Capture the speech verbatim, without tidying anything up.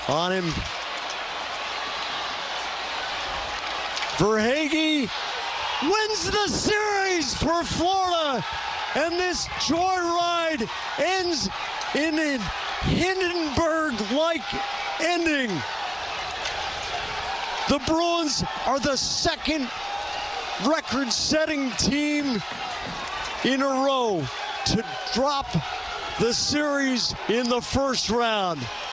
on him. Verhaege wins the series for Florida, and this joyride ends in a Hindenburg-like ending. The Bruins are the second record-setting team in a row to drop the series in the first round.